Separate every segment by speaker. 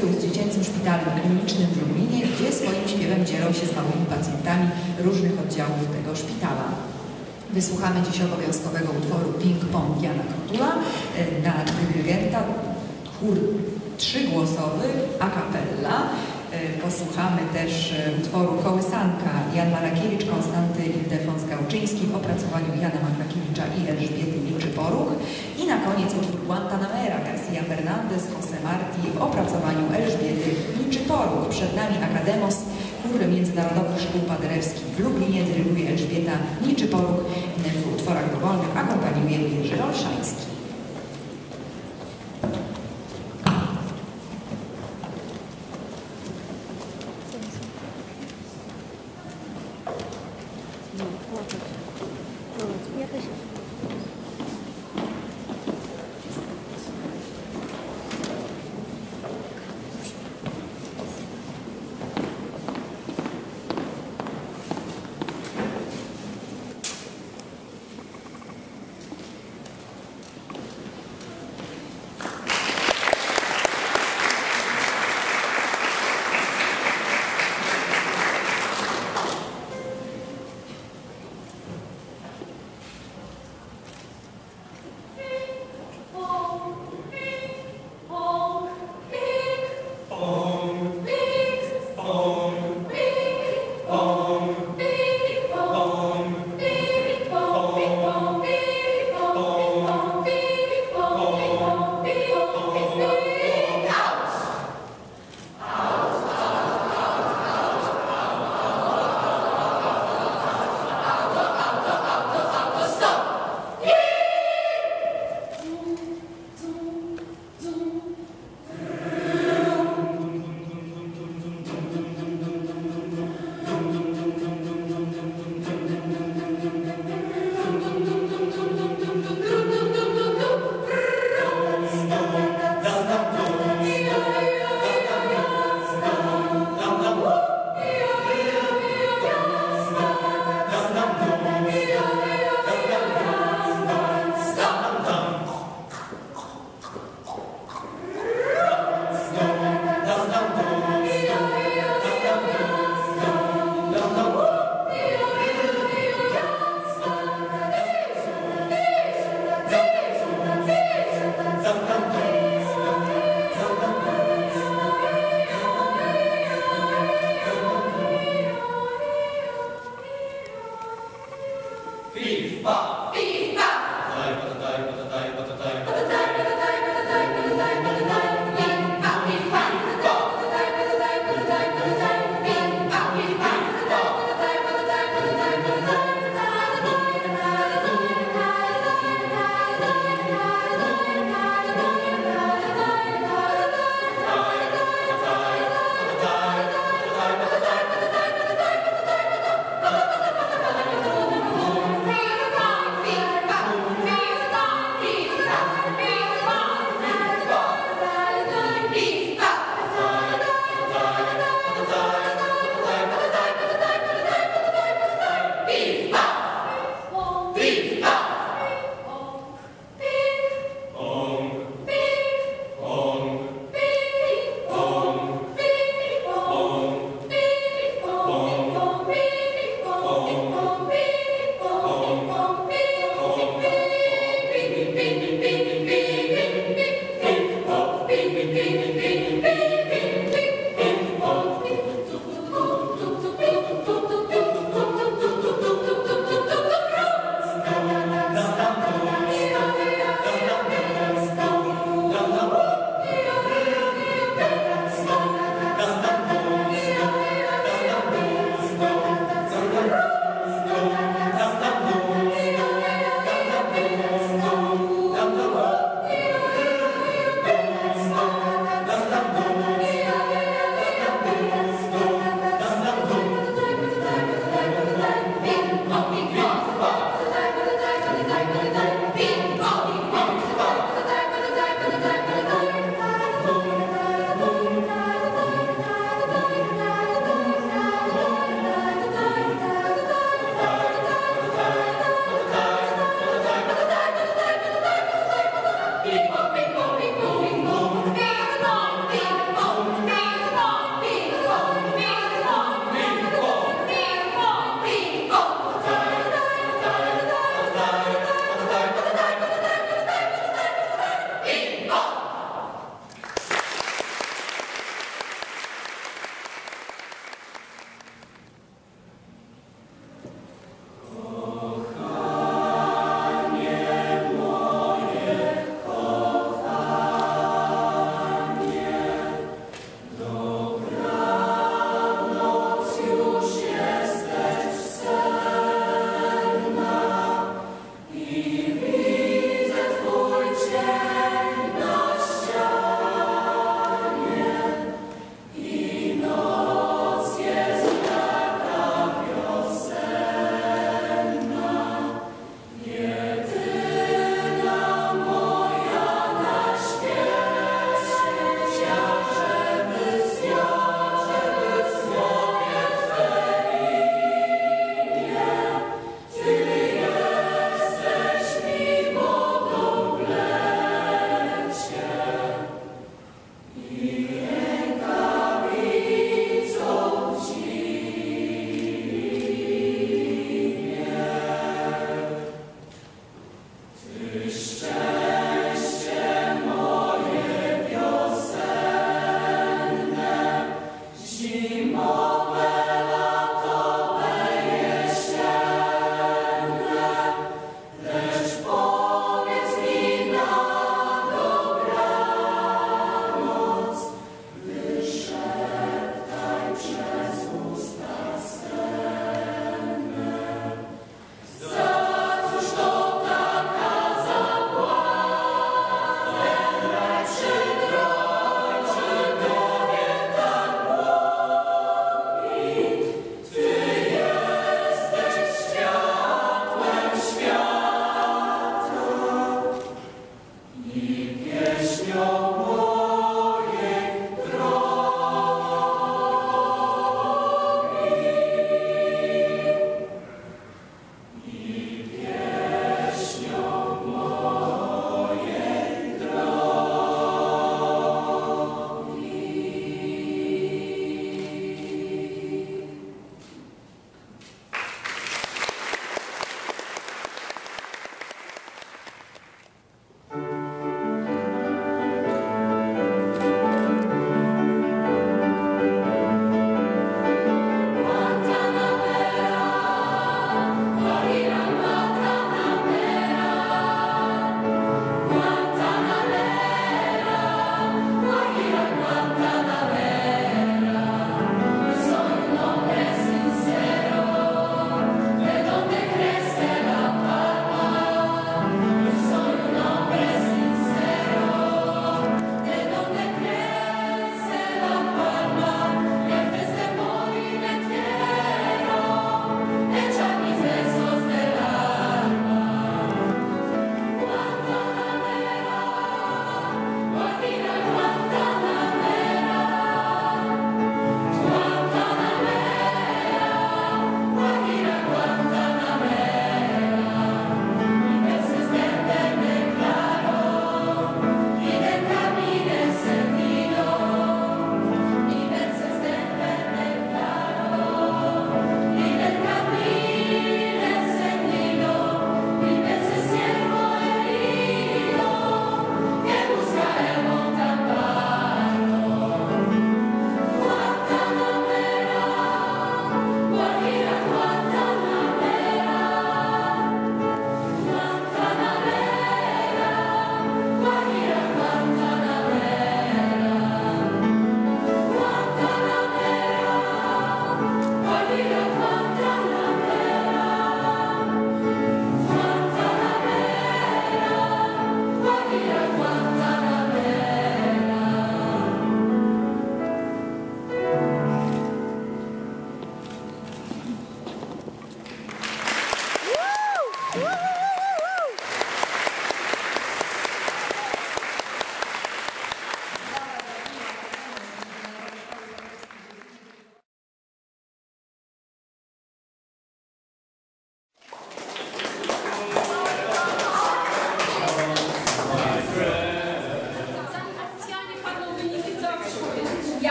Speaker 1: współpracują z Dziecięcym Szpitalem Klinicznym w Lublinie, gdzie swoim śpiewem dzielą się z małymi pacjentami różnych oddziałów tego szpitala. Wysłuchamy dziś obowiązkowego utworu Ping Pong Jana Krutula na dyrygenta, chór trzygłosowy, a cappella. Posłuchamy też utworu Kołysanka Jan Malakiewicz, Konstanty Ildefons Gałczyński w opracowaniu Jana Malakiewicza i Elżbiety Milczy-Poruch. I na koniec utwór Guantanamera Garcia Fernandez, José Martí w opracowaniu Elżbiety Milczy-Poruch. Przed nami Akademos, chór Międzynarodowych Szkół Paderewskich w Lublinie, dyryguje Elżbieta Milczy-Poruch. W utworach dowolnych akompaniuje Jerzy Olszański.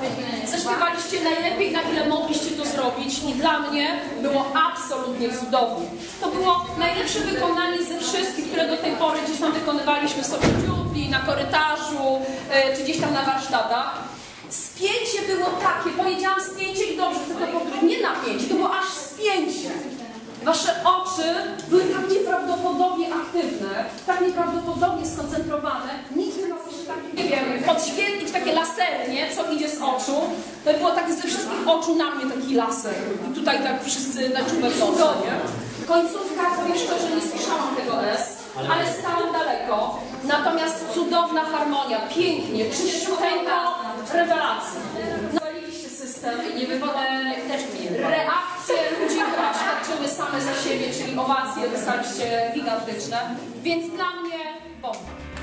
Speaker 2: Zaśpiewaliście najlepiej, na ile mogliście to zrobić i dla mnie było absolutnie cudownie. To było najlepsze wykonanie ze wszystkich, które do tej pory gdzieś tam wykonywaliśmy sobie w dziupli, na korytarzu, czy gdzieś tam na warsztatach. Spięcie było takie, powiedziałam spięcie i dobrze chcę to powtórzyć, nie napięcie, to było aż spięcie. Wasze oczy były tak nieprawdopodobnie aktywne, tak nieprawdopodobnie skoncentrowane. Nikt z was jeszcze tak, nie wiem, podświetlić takie lasery, nie? Co idzie z oczu. To było tak ze wszystkich oczu na mnie taki laser. I tutaj tak wszyscy na czubek oka, nie? Końcówka, powiem szczerze, nie słyszałam tego S, ale stałam daleko. Natomiast cudowna harmonia, pięknie, czyściuteńko, rewelacja. Nawaliliście system, nie wywołane też mnie. Reakcje ludzi, które świadczyły same za siebie, czyli owacje dostaliście gigantyczne, więc dla mnie bomba.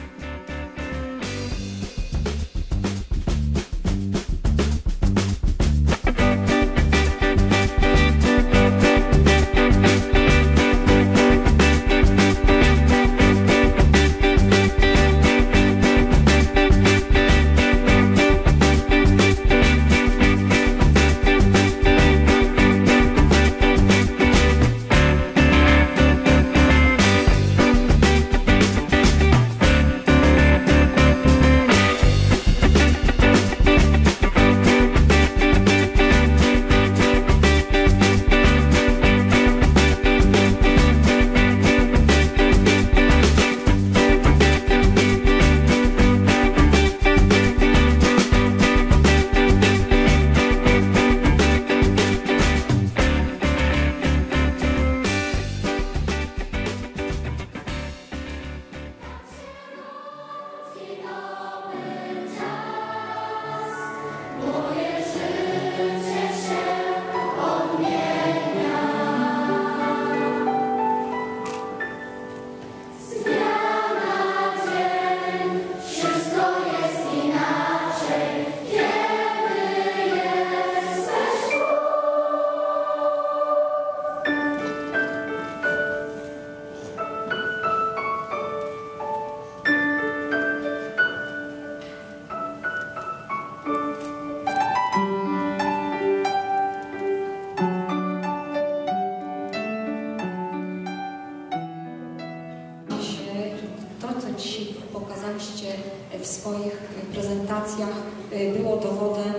Speaker 3: W swoich prezentacjach było dowodem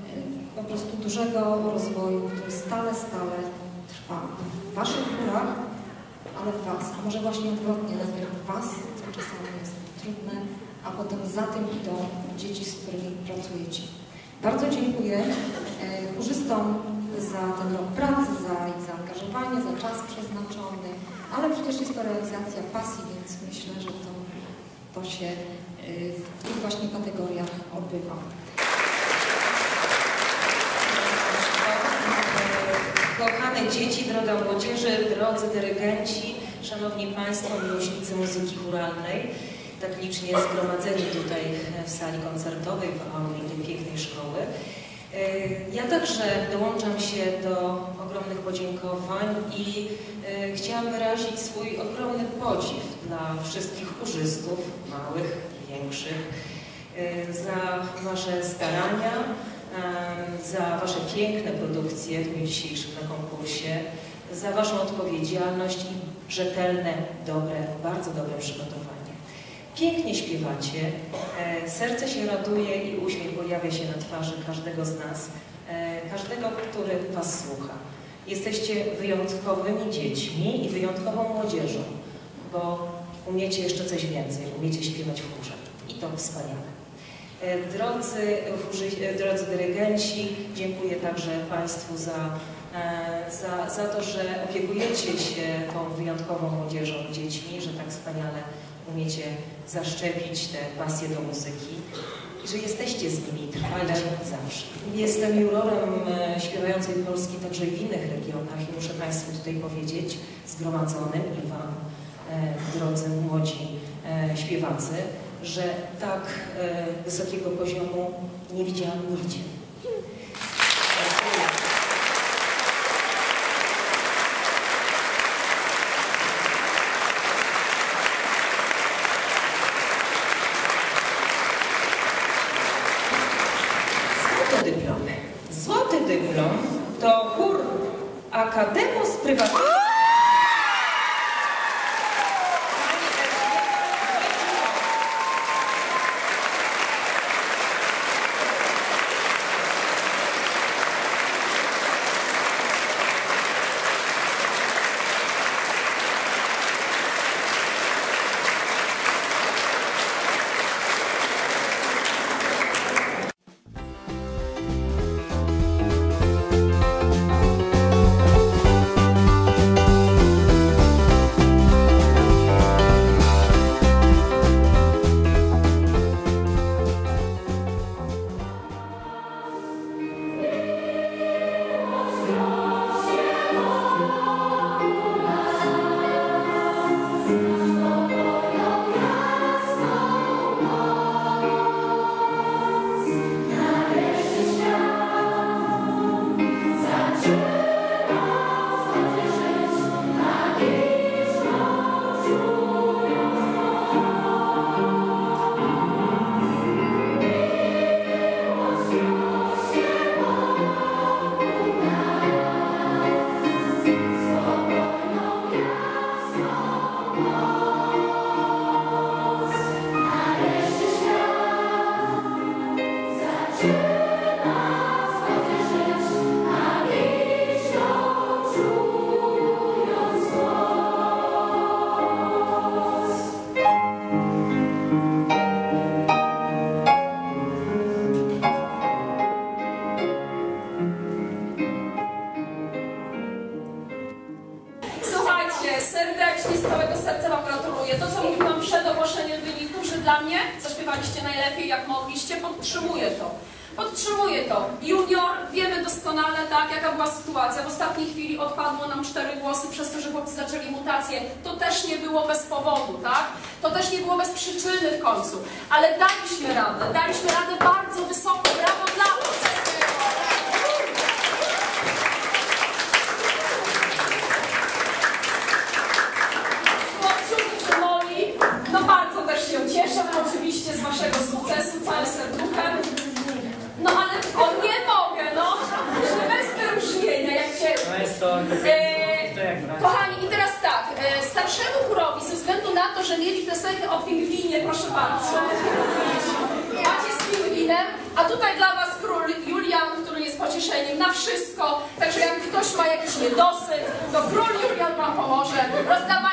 Speaker 3: po prostu dużego rozwoju, który stale trwa. W waszych górach, ale w was, a może właśnie odwrotnie, najpierw w was, co czasami jest trudne, a potem za tym idą dzieci, z którymi pracujecie. Bardzo dziękuję chórzystom za ten rok pracy, za ich zaangażowanie, za czas przeznaczony, ale przecież jest to realizacja pasji, więc myślę, że to się w tych właśnie kategoriach odbywa.
Speaker 4: Kochane dzieci, droga młodzieży, drodzy dyrygenci, szanowni państwo, miłośnicy muzyki chóralnej, tak licznie zgromadzeni tutaj w sali koncertowej w auli tej pięknej szkoły. Ja także dołączam się do ogromnych podziękowań i chciałam wyrazić swój ogromny podziw dla wszystkich chórzystów, małych, większych, za wasze starania, za wasze piękne produkcje w dniu dzisiejszym na konkursie, za waszą odpowiedzialność i rzetelne, dobre, bardzo dobre przygotowanie. Pięknie śpiewacie, serce się raduje i uśmiech pojawia się na twarzy każdego z nas, każdego, który was słucha. Jesteście wyjątkowymi dziećmi i wyjątkową młodzieżą, bo umiecie jeszcze coś więcej, umiecie śpiewać w chórze i to wspaniale. Drodzy dyrygenci, dziękuję także państwu za to, że opiekujecie się tą wyjątkową młodzieżą, dziećmi, że tak wspaniale umiecie zaszczepić tę pasję do muzyki i że jesteście z nimi trwale zawsze. Jestem jurorem śpiewającej Polski także w innych regionach i muszę państwu tutaj powiedzieć, zgromadzonym i wam, drodzy młodzi śpiewacy, że tak wysokiego poziomu nie widziałam nigdzie. złoty dyplom. Złoty dyplom to chór Akademus Prywatnego.
Speaker 2: Serdecznie, z całego serca Wam gratuluję. To, co mówiłam przed ogłoszeniem wyników, że dla mnie zaśpiewaliście najlepiej, jak mogliście, podtrzymuję to. Podtrzymuję to. Junior, wiemy doskonale, tak, jaka była sytuacja. W ostatniej chwili odpadło nam 4 głosy przez to, że chłopcy zaczęli mutację. To też nie było bez powodu, tak? To też nie było bez przyczyny w końcu. Ale daliśmy radę bardzo wysoko. Brawo dla was! No bardzo też się cieszę, oczywiście z waszego sukcesu, całym serduchem. No ale nie mogę, no, że bez wyróżnienia, jak cię... Kochani, i teraz tak, starszemu chórowi, ze względu na to, że mieli piosenkę o pingwinie, proszę bardzo, macie z pingwinem, a tutaj dla was król Julian, który jest pocieszeniem na wszystko, także jak ktoś ma jakiś niedosyt, to król Julian wam pomoże.